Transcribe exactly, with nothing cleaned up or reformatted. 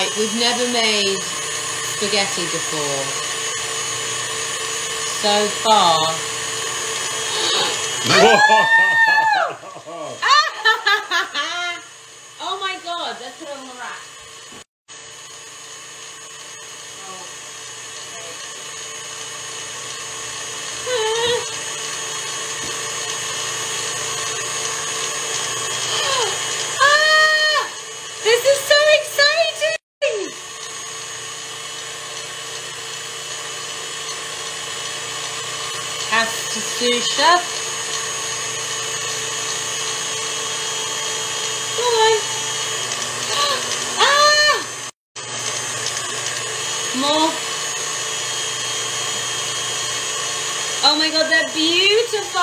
Right, we've never made spaghetti before. So far. Oh my god, let's put it on the rack. Ah, this is so exciting! Pasta susha. Go on. Ah! More. Oh my god, they're beautiful!